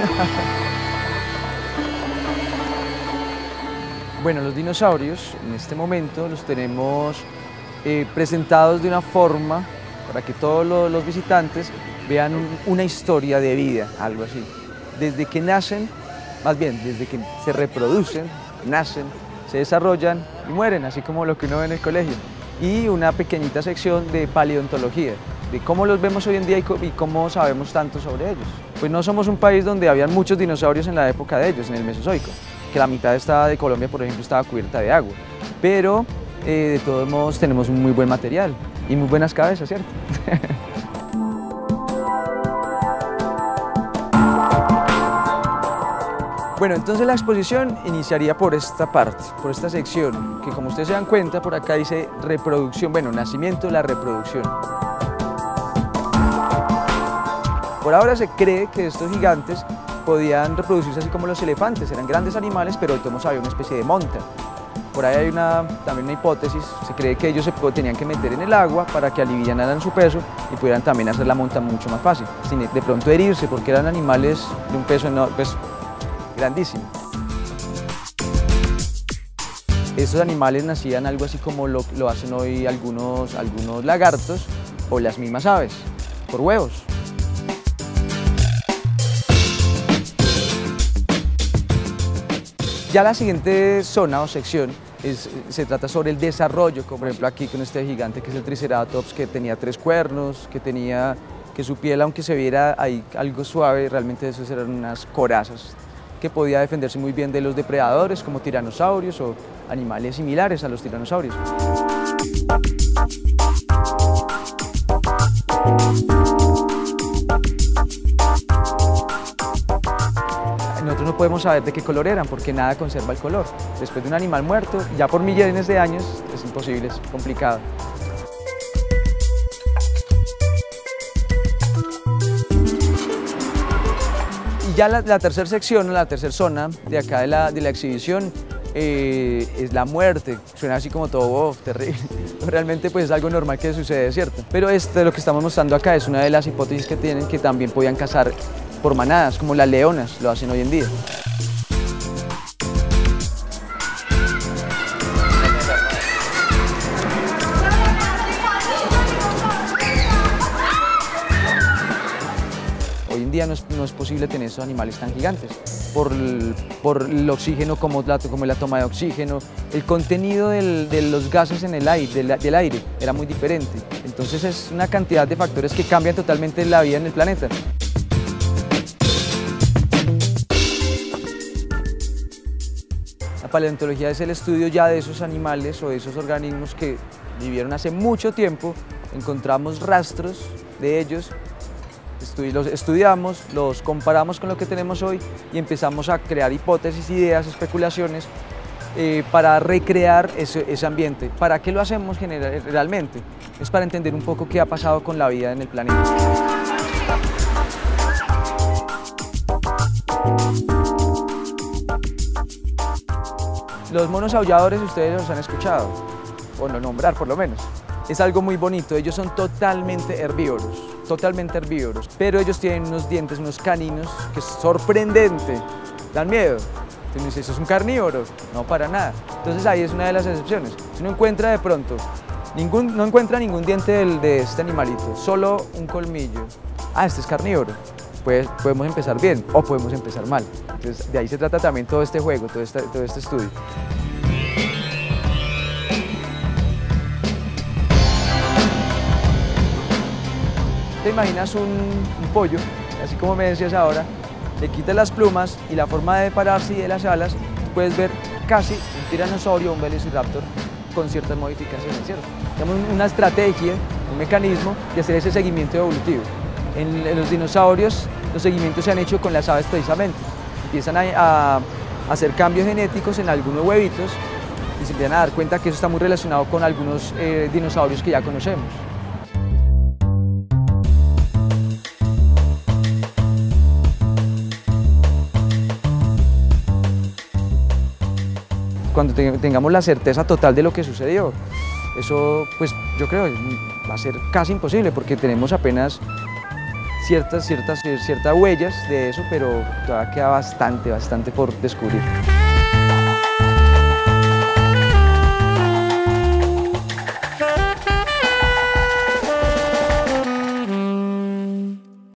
Bueno, los dinosaurios en este momento los tenemos presentados de una forma para que todos los visitantes vean una historia de vida, algo así. Desde que nacen, más bien desde que se reproducen, nacen, se desarrollan y mueren, así como lo que uno ve en el colegio. Y una pequeñita sección de paleontología, de cómo los vemos hoy en día y cómo sabemos tanto sobre ellos. Pues no somos un país donde habían muchos dinosaurios en la época de ellos, en el Mesozoico, que la mitad de Colombia, por ejemplo, estaba cubierta de agua. Pero de todos modos tenemos un muy buen material y muy buenas cabezas, ¿cierto? Bueno, entonces la exposición iniciaría por esta parte, por esta sección, que como ustedes se dan cuenta, por acá dice reproducción, bueno, nacimiento, la reproducción. Por ahora se cree que estos gigantes podían reproducirse así como los elefantes, eran grandes animales, pero de todos modos había una especie de monta. Por ahí hay también una hipótesis, se cree que ellos se tenían que meter en el agua para que alivianaran su peso y pudieran también hacer la monta mucho más fácil, sin de pronto herirse, porque eran animales de un peso grandísimo. Estos animales nacían algo así como lo hacen hoy algunos lagartos o las mismas aves, por huevos. Ya la siguiente zona o sección se trata sobre el desarrollo, como por ejemplo aquí con este gigante que es el Triceratops, que tenía 3 cuernos, que su piel, aunque se viera ahí algo suave, realmente esos eran unas corazas, que podía defenderse muy bien de los depredadores como tiranosaurios o animales similares a los tiranosaurios. Nosotros no podemos saber de qué color eran porque nada conserva el color. Después de un animal muerto, ya por millones de años, es imposible, es complicado. Y ya la tercera sección, la tercera zona de acá de la exhibición es la muerte. Suena así como todo terrible. Realmente pues es algo normal que sucede, ¿cierto? Pero lo que estamos mostrando acá es una de las hipótesis que tienen, que también podían cazar por manadas, como las leonas lo hacen hoy en día. Hoy en día no es posible tener esos animales tan gigantes por el oxígeno, como la toma de oxígeno, el contenido de los gases en el aire, del aire era muy diferente. Entonces es una cantidad de factores que cambian totalmente la vida en el planeta. La paleontología es el estudio ya de esos animales o de esos organismos que vivieron hace mucho tiempo. Encontramos rastros de ellos, los estudiamos, los comparamos con lo que tenemos hoy y empezamos a crear hipótesis, ideas, especulaciones para recrear ese ambiente. ¿Para qué lo hacemos realmente? Es para entender un poco qué ha pasado con la vida en el planeta. Los monos aulladores ustedes los han escuchado, o no nombrar por lo menos. Es algo muy bonito, ellos son totalmente herbívoros, pero ellos tienen unos dientes, unos caninos, que es sorprendente, dan miedo. Entonces, ¿eso es un carnívoro? No, para nada. Entonces ahí es una de las excepciones. Si uno encuentra de pronto, no encuentra ningún diente de este animalito, solo un colmillo. Ah, este es carnívoro. Pues podemos empezar bien o podemos empezar mal. Entonces de ahí se trata también todo este juego, todo este estudio. Te imaginas un pollo, así como me decías ahora, le quitas las plumas y la forma de pararse y de las alas, puedes ver casi un tiranosaurio o un velociraptor con ciertas modificaciones, ¿cierto? Tenemos una estrategia, un mecanismo de hacer ese seguimiento evolutivo. En los dinosaurios los seguimientos se han hecho con las aves precisamente. Empiezan a hacer cambios genéticos en algunos huevitos y se empiezan a dar cuenta que eso está muy relacionado con algunos dinosaurios que ya conocemos. Cuando tengamos la certeza total de lo que sucedió, eso pues yo creo va a ser casi imposible porque tenemos apenas ciertas huellas de eso, pero todavía queda bastante por descubrir.